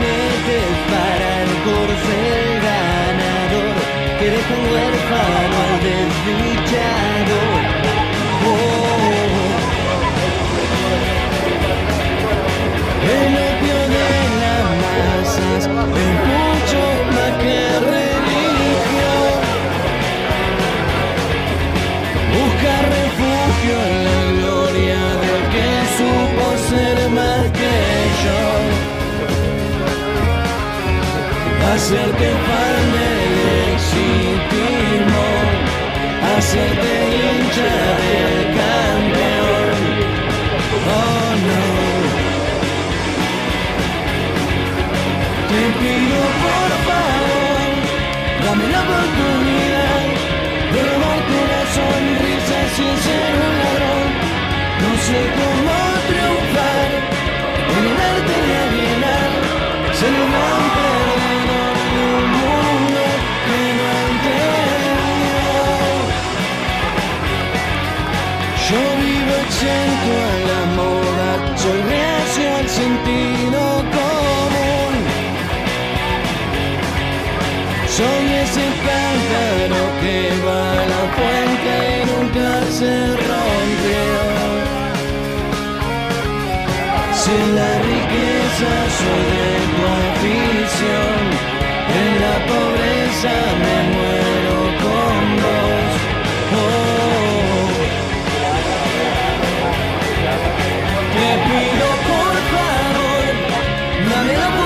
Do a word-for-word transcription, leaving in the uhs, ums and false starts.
jinetes para el corcel ganador que dejan huérfano al desdichado. Oh. El opio de las masas es mucho más que religión. Busca refugio en la gloria del que supo ser más que yo. Hacerte fan del exitismo, hacerte hincha del campeón. Oh no. Te pido por favor, dame la oportunidad de robarte una sonrisa sin ser un ladrón. No sé cómo triunfar en el arte de alienar, ser un gran perdedor de un mundo que no entendió. Yo vivo exento a la moda, soy reacio al sentido común. Soy ese cántaro que va a la fuente y nunca se rompió. Si en la riqueza soy de tu afición, en la pobreza me muero con vos. Oh. Te pido por favor, dame la